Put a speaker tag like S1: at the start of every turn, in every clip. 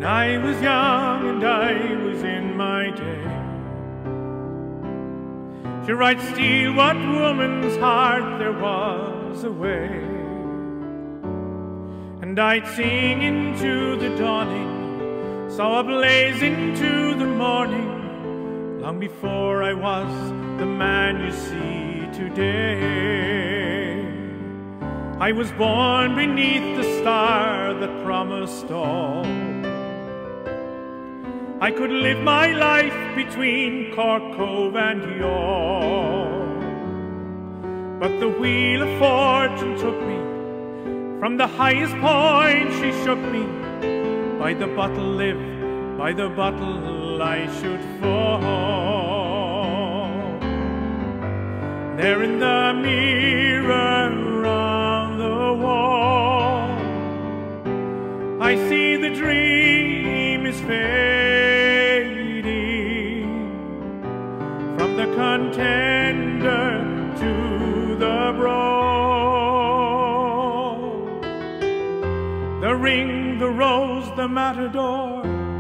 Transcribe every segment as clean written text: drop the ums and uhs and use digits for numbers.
S1: I was young and I was in my day, sure I'd steal what woman's heart there was away, and I'd sing into the dawning, saw a blaze into the morning, long before I was the man you see today. I was born beneath the star that promised all. I could live my life between Cork Cove and Youghal, but the wheel of fortune took me from the highest point. She shook me. By the bottle live, by the bottle I should fall. There in the mirror on the wall, I see the dream is fading, from the Contender to the brawl. The ring, the rose, the matador,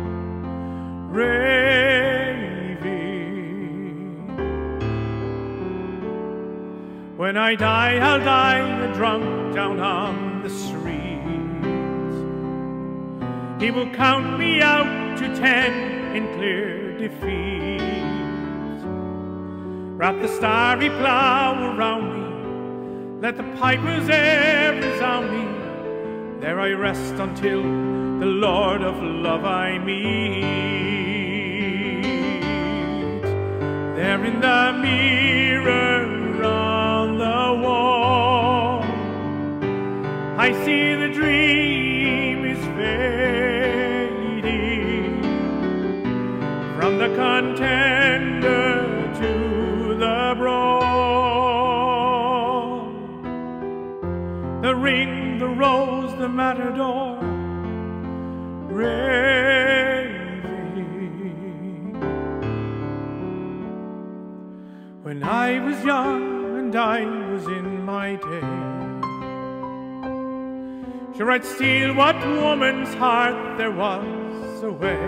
S1: raving. When I die, I'll die a drunk down on the street. He will count me out to 10 in clear defeat. Wrap the starry plough around me, let the piper's air resound me. There I rest until the Lord of love I meet. There in the mirror on the wall, I see the dream is fading, from the Contender to the brawl. The ring, the rose, the matador, raving. When I was young and I was in my day, sure I'd steal what woman's heart there was away,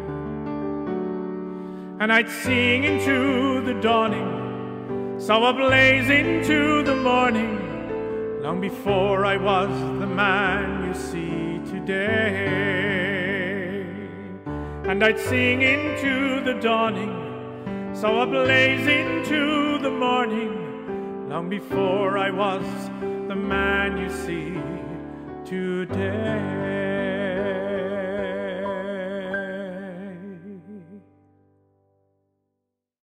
S1: and I'd sing into the dawning, saw a blaze into the morning, long before I was the man you see today. And I'd sing into the dawning, saw a blaze into the morning, long before I was the man you see today.